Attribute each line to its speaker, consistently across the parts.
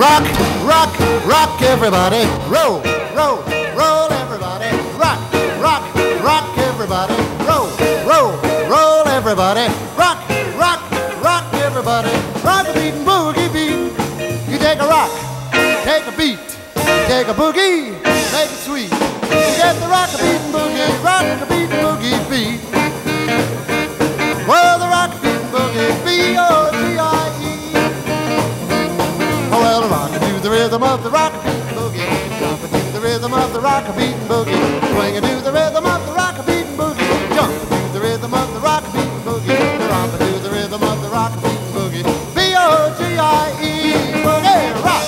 Speaker 1: Rock, rock, rock everybody. Roll, roll, roll everybody. Rock, rock, rock everybody. Roll, roll, roll everybody. Rock, rock, rock everybody. Rock-A-Beatin Boogie beat. You take a rock, take a beat, take a boogie, make it sweet. You get the Rock-A-Beatin Boogie, Rock-A-Beatin Boogie beat. Well, the Rock-A-Beatin Boogie, B-O-G-I-E. Oh, well, rockin' to the rhythm of the Rock-A-Beatin Boogie, jumpin' to the rhythm of the Rock-A-Beatin Boogie, swingin' to the rhythm of the Rock-A-Beatin Boogie, jumpin' to the rhythm of the Rock-A-Beatin Boogie, rompin' to the rhythm of the Rock-A-Beatin Boogie, B-O-G-I-E, boogie rock.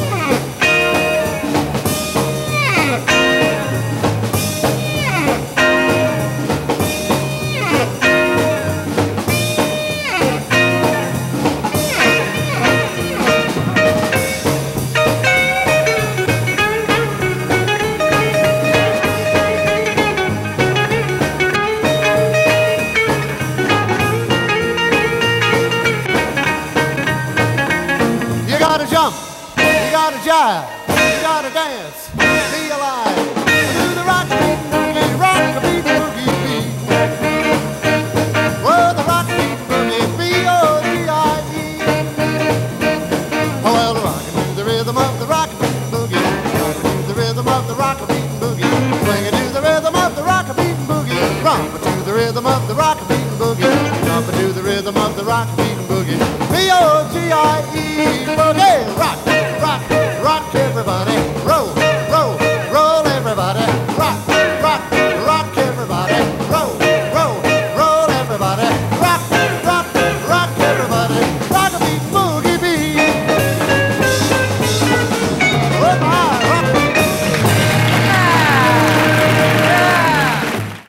Speaker 1: Jive, you gotta dance, be alive, do the Rock-A-Beatin Boogie, Rock-A-Beatin Boogie beat. Well, the Rock-A-Beatin Boogie, B-O-G-I-E. Oh, well, rockin' to the rhythm of the Rock-A-Beatin Boogie, rockin' to the rhythm of the Rock-A-Beatin Boogie, swingin' to the rhythm of the Rock-A-Beatin Boogie, rompin' to the rhythm of the Rock-A-Beatin Boogie, jumpin' to the rhythm of the Rock-A-Beatin Boogie, B-O-G-I-E, boogie rock, rock, rock everybody, roll.